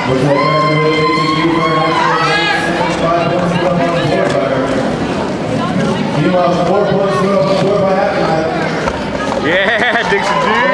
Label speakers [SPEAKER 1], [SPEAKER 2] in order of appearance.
[SPEAKER 1] Looks like that's a really ATQ for an excellent 5 points put up on the board by her. Meanwhile, 4 points put up on the board by Happy.
[SPEAKER 2] Yeah, Dixon G.